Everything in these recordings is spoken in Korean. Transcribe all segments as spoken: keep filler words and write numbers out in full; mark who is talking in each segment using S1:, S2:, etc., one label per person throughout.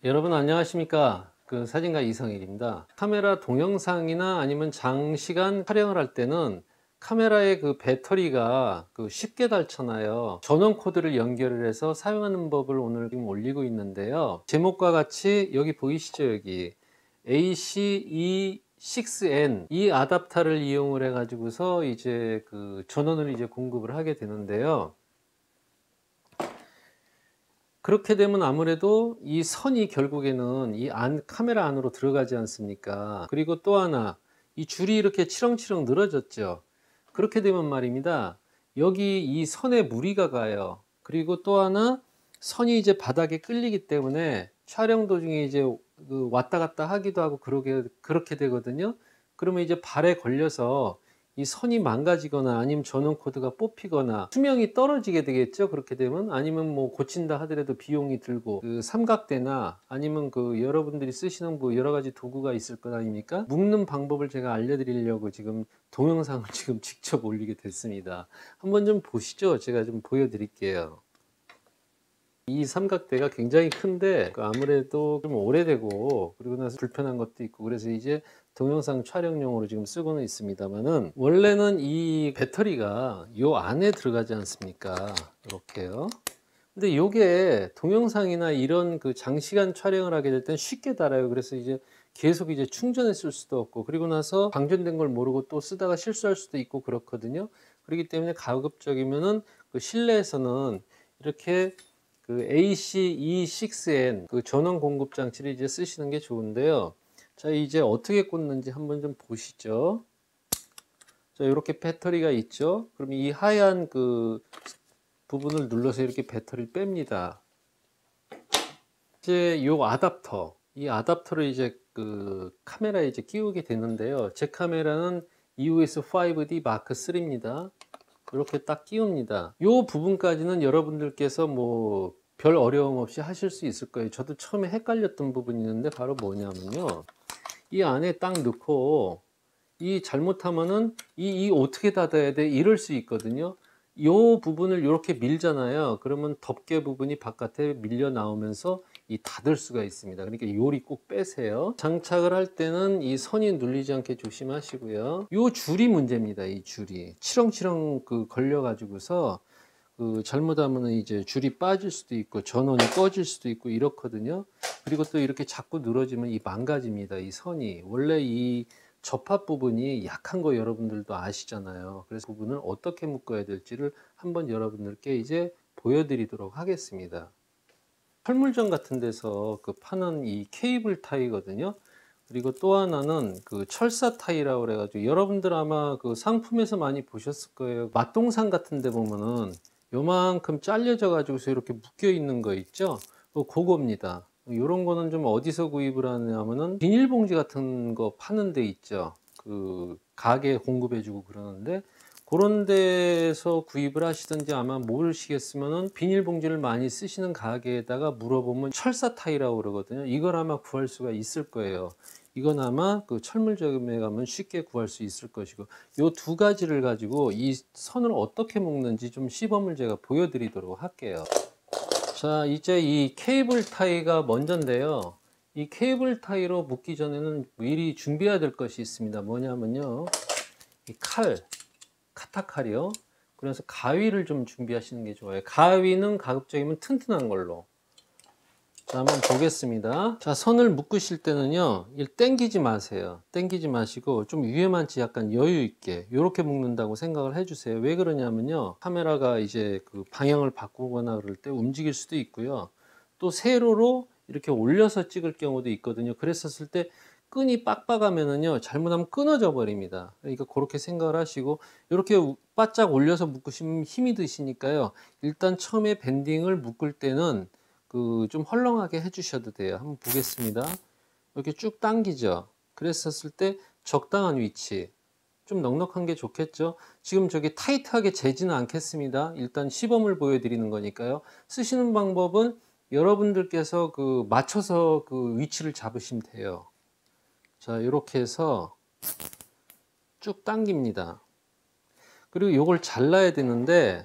S1: 여러분 안녕하십니까? 그 사진가 이성일입니다. 카메라 동영상이나 아니면 장시간 촬영을 할 때는 카메라의 그 배터리가 그 쉽게 닿잖아요. 전원 코드를 연결을 해서 사용하는 법을 오늘 지금 올리고 있는데요. 제목과 같이 여기 보이시죠? 여기 에이씨 이 육 엔 이 아답터를 이용을 해 가지고서 이제 그 전원을 이제 공급을 하게 되는데요. 그렇게 되면 아무래도 이 선이 결국에는 이 안 카메라 안으로 들어가지 않습니까? 그리고 또 하나 이 줄이 이렇게 치렁치렁 늘어졌죠. 그렇게 되면 말입니다. 여기 이 선에 무리가 가요. 그리고 또 하나 선이 이제 바닥에 끌리기 때문에 촬영 도중에 이제 그 왔다 갔다 하기도 하고 그러게 그렇게 되거든요. 그러면 이제 발에 걸려서 이 선이 망가지거나 아니면 전원 코드가 뽑히거나 수명이 떨어지게 되겠죠. 그렇게 되면 아니면 뭐 고친다 하더라도 비용이 들고 그 삼각대나 아니면 그 여러분들이 쓰시는 뭐 여러 가지 도구가 있을 것 아닙니까? 묶는 방법을 제가 알려드리려고 지금 동영상을 지금 직접 올리게 됐습니다. 한번 좀 보시죠. 제가 좀 보여드릴게요. 이 삼각대가 굉장히 큰데 그 아무래도 좀 오래되고 그리고 나서 불편한 것도 있고 그래서 이제 동영상 촬영용으로 지금 쓰고는 있습니다만은 원래는 이 배터리가 요 안에 들어가지 않습니까? 이렇게요. 근데 요게 동영상이나 이런 그 장시간 촬영을 하게 될 땐 쉽게 닳아요. 그래서 이제 계속 이제 충전해 쓸 수도 없고 그리고 나서 방전된 걸 모르고 또 쓰다가 실수할 수도 있고 그렇거든요. 그렇기 때문에 가급적이면은 그 실내에서는 이렇게 그 에이씨 이 육 엔 그 전원 공급 장치를 이제 쓰시는 게 좋은데요. 자, 이제 어떻게 꽂는지 한번 좀 보시죠. 자, 이렇게 배터리가 있죠. 그럼 이 하얀 그 부분을 눌러서 이렇게 배터리를 뺍니다. 이제 요 아답터, 이 아답터를 이제 그 카메라에 이제 끼우게 되는데요. 제 카메라는 이오에스 파이브 디 마크 쓰리입니다. 이렇게 딱 끼웁니다. 요 부분까지는 여러분들께서 뭐 별 어려움 없이 하실 수 있을 거예요. 저도 처음에 헷갈렸던 부분이 있는데 바로 뭐냐면요. 이 안에 딱 넣고 이 잘못하면은 이, 이 어떻게 닫아야 돼? 이럴 수 있거든요. 요 부분을 이렇게 밀잖아요. 그러면 덮개 부분이 바깥에 밀려 나오면서 이 닫을 수가 있습니다. 그러니까 요리 꼭 빼세요. 장착을 할 때는 이 선이 눌리지 않게 조심하시고요. 요 줄이 문제입니다. 이 줄이 치렁치렁 그 걸려 가지고서 그 잘못하면 이제 줄이 빠질 수도 있고 전원이 꺼질 수도 있고 이렇거든요. 그리고 또 이렇게 자꾸 늘어지면 이 망가집니다. 이 선이 원래 이 접합 부분이 약한 거 여러분들도 아시잖아요. 그래서 부분을 어떻게 묶어야 될지를 한번 여러분들께 이제 보여드리도록 하겠습니다. 철물점 같은 데서 그 파는 이 케이블 타이거든요. 그리고 또 하나는 그 철사 타이라고 그래가지고 여러분들 아마 그 상품에서 많이 보셨을 거예요. 맛동산 같은 데 보면은 요만큼 잘려져 가지고서 이렇게 묶여 있는 거 있죠. 그거입니다. 요런 거는 좀 어디서 구입을 하냐면은 비닐봉지 같은 거 파는 데 있죠. 그 가게 공급해 주고 그러는데 그런 데서 구입을 하시든지 아마 모르시겠으면은 비닐봉지를 많이 쓰시는 가게에다가 물어보면 철사 타이라고 그러거든요. 이걸 아마 구할 수가 있을 거예요. 이건 아마 그 철물점에 가면 쉽게 구할 수 있을 것이고 요 두 가지를 가지고 이 선을 어떻게 묶는지 좀 시범을 제가 보여드리도록 할게요. 자, 이제 이 케이블 타이가 먼저인데요. 이 케이블 타이로 묶기 전에는 미리 준비해야 될 것이 있습니다. 뭐냐면요. 이 칼, 카타칼이요. 그래서 가위를 좀 준비하시는 게 좋아요. 가위는 가급적이면 튼튼한 걸로. 자, 한번 보겠습니다. 자, 선을 묶으실 때는요, 일 땡기지 마세요. 땡기지 마시고 좀 위에만치 약간 여유 있게 이렇게 묶는다고 생각을 해주세요. 왜 그러냐면요, 카메라가 이제 그 방향을 바꾸거나 그럴 때 움직일 수도 있고요. 또 세로로 이렇게 올려서 찍을 경우도 있거든요. 그랬었을 때 끈이 빡빡하면은요, 잘못하면 끊어져 버립니다. 그러니까 그렇게 생각을 하시고 이렇게 바짝 올려서 묶으시면 힘이 드시니까요. 일단 처음에 밴딩을 묶을 때는 그 좀 헐렁하게 해 주셔도 돼요. 한번 보겠습니다. 이렇게 쭉 당기죠. 그랬었을 때 적당한 위치, 좀 넉넉한 게 좋겠죠. 지금 저기 타이트하게 재지는 않겠습니다. 일단 시범을 보여드리는 거니까요. 쓰시는 방법은 여러분들께서 그 맞춰서 그 위치를 잡으시면 돼요. 자, 이렇게 해서 쭉 당깁니다. 그리고 요걸 잘라야 되는데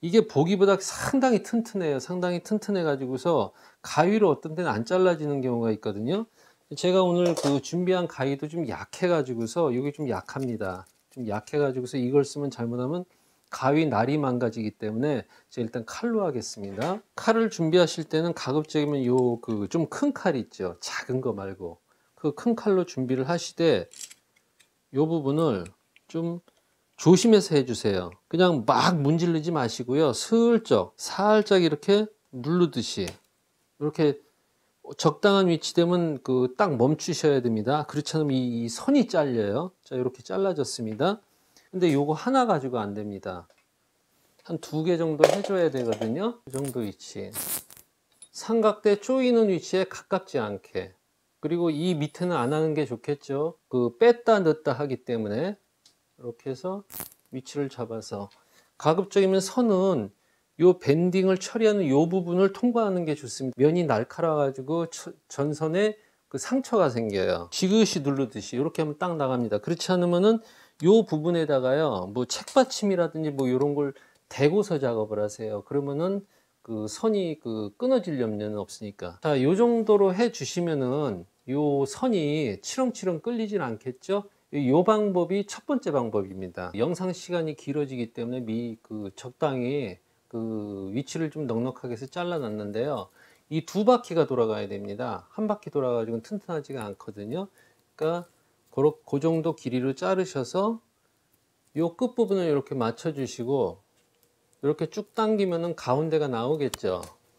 S1: 이게 보기보다 상당히 튼튼해요. 상당히 튼튼해 가지고서 가위로 어떤 데는 안 잘라지는 경우가 있거든요. 제가 오늘 그 준비한 가위도 좀 약해 가지고서 이게 좀 약합니다. 좀 약해 가지고서 이걸 쓰면 잘못하면 가위 날이 망가지기 때문에 제가 일단 칼로 하겠습니다. 칼을 준비하실 때는 가급적이면 요 그 좀 큰 칼 있죠. 작은 거 말고 그 큰 칼로 준비를 하시되 요 부분을 좀 조심해서 해주세요. 그냥 막 문지르지 마시고요. 슬쩍 살짝 이렇게 누르듯이 이렇게 적당한 위치 되면 그 딱 멈추셔야 됩니다. 그렇지 않으면 이, 이 선이 잘려요. 자, 이렇게 잘라졌습니다. 근데 요거 하나 가지고 안 됩니다. 한 두 개 정도 해줘야 되거든요. 이 정도 위치. 삼각대 조이는 위치에 가깝지 않게. 그리고 이 밑에는 안 하는 게 좋겠죠. 그 뺐다 넣었다 하기 때문에 이렇게 해서 위치를 잡아서 가급적이면 선은 요 밴딩을 처리하는 요 부분을 통과하는 게 좋습니다. 면이 날카로워 가지고 전선에 그 상처가 생겨요. 지그시 누르듯이 이렇게 하면 딱 나갑니다. 그렇지 않으면은 요 부분에다가요 뭐 책받침이라든지 뭐 이런 걸 대고서 작업을 하세요. 그러면은 그 선이 그 끊어질 염려는 없으니까. 자, 요 정도로 해 주시면은 요 선이 치렁치렁 끌리진 않겠죠. 이 방법이 첫 번째 방법입니다. 영상 시간이 길어지기 때문에 미 그 적당히 그 위치를 좀 넉넉하게 해서 잘라 놨는데요. 이 두 바퀴가 돌아가야 됩니다. 한 바퀴 돌아가지고 튼튼하지가 않거든요. 그러니까 그, 그 정도 길이로 자르셔서 요 끝부분을 이렇게 맞춰 주시고 이렇게 쭉 당기면은 가운데가 나오겠죠.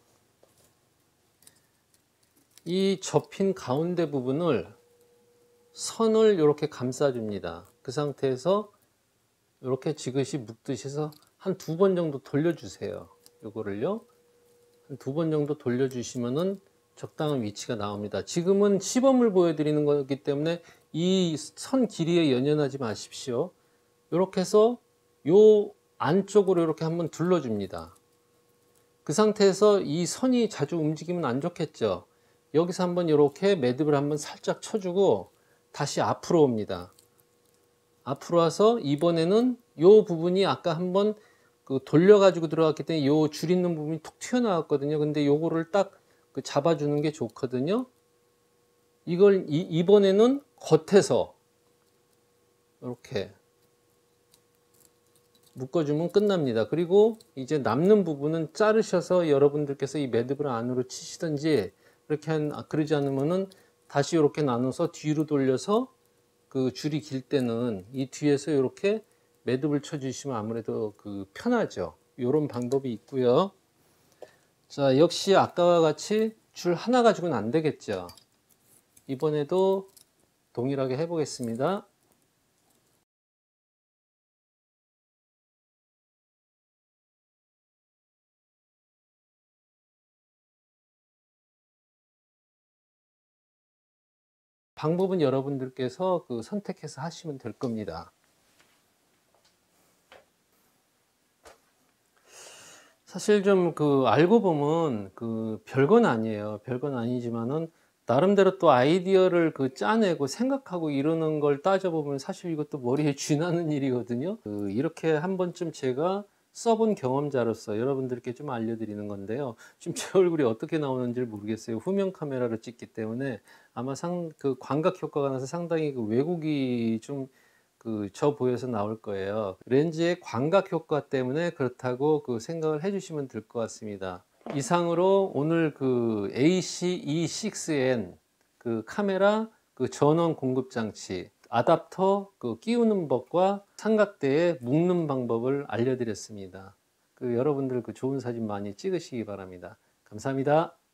S1: 이 접힌 가운데 부분을 선을 이렇게 감싸줍니다. 그 상태에서 이렇게 지그시 묶듯이 해서 한 두 번 정도 돌려주세요. 요거를요. 한 두 번 정도 돌려주시면은 적당한 위치가 나옵니다. 지금은 시범을 보여드리는 거기 때문에 이 선 길이에 연연하지 마십시오. 이렇게 해서 요 안쪽으로 이렇게 한번 둘러줍니다. 그 상태에서 이 선이 자주 움직이면 안 좋겠죠. 여기서 한번 이렇게 매듭을 한번 살짝 쳐주고 다시 앞으로 옵니다. 앞으로 와서 이번에는 요 부분이 아까 한번 그 돌려가지고 들어갔기 때문에 요 줄 있는 부분이 툭 튀어나왔거든요. 근데 요거를 딱 그 잡아주는 게 좋거든요. 이걸 이, 이번에는 겉에서 이렇게 묶어주면 끝납니다. 그리고 이제 남는 부분은 자르셔서 여러분들께서 이 매듭을 안으로 치시든지 그렇게 한, 그러지 않으면은 다시 이렇게 나눠서 뒤로 돌려서 그 줄이 길 때는 이 뒤에서 이렇게 매듭을 쳐주시면 아무래도 그 편하죠. 이런 방법이 있고요. 자, 역시 아까와 같이 줄 하나 가지고는 안 되겠죠. 이번에도 동일하게 해보겠습니다. 방법은 여러분들께서 그 선택해서 하시면 될 겁니다. 사실 좀 그 알고 보면 그 별건 아니에요. 별건 아니지만은 나름대로 또 아이디어를 그 짜내고 생각하고 이러는 걸 따져보면 사실 이것도 머리에 쥐나는 일이거든요. 그 이렇게 한 번쯤 제가 써본 경험자로서 여러분들께 좀 알려드리는 건데요. 지금 제 얼굴이 어떻게 나오는지 모르겠어요. 후면 카메라로 찍기 때문에 아마 상 그 광각 효과가 나서 상당히 그 왜곡이 좀 그 저 보여서 나올 거예요. 렌즈의 광각 효과 때문에 그렇다고 그 생각을 해주시면 될 것 같습니다. 이상으로 오늘 그 에이씨 이 식스 엔 그 카메라 그 전원 공급 장치 아답터 그 끼우는 법과 삼각대에 묶는 방법을 알려드렸습니다. 그 여러분들 그 좋은 사진 많이 찍으시기 바랍니다. 감사합니다.